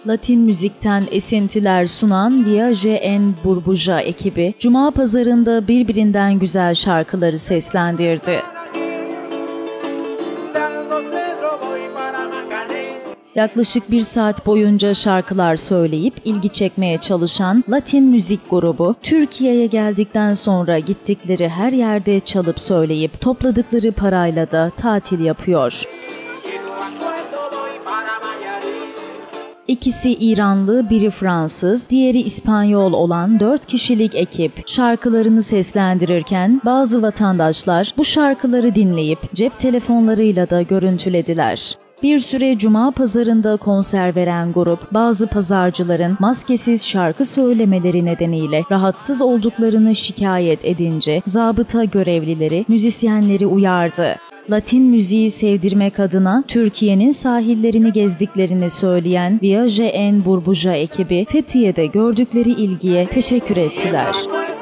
Latin müzikten esintiler sunan Viaje en Burbuja ekibi, Cuma pazarında birbirinden güzel şarkıları seslendirdi. Yaklaşık 1 saat boyunca şarkılar söyleyip ilgi çekmeye çalışan Latin müzik grubu, Türkiye'ye geldikten sonra gittikleri her yerde çalıp söyleyip topladıkları parayla da tatil yapıyor. İkisi İranlı, biri Fransız, diğeri İspanyol olan 4 kişilik ekip şarkılarını seslendirirken bazı vatandaşlar bu şarkıları dinleyip cep telefonlarıyla da görüntülediler. Bir süre Cuma pazarında konser veren grup, bazı pazarcıların maskesiz şarkı söylemeleri nedeniyle rahatsız olduklarını şikayet edince zabıta görevlileri müzisyenleri uyardı. Latin müziği sevdirmek adına Türkiye'nin sahillerini gezdiklerini söyleyen Viaje en Burbuja ekibi, Fethiye'de gördükleri ilgiye teşekkür ettiler.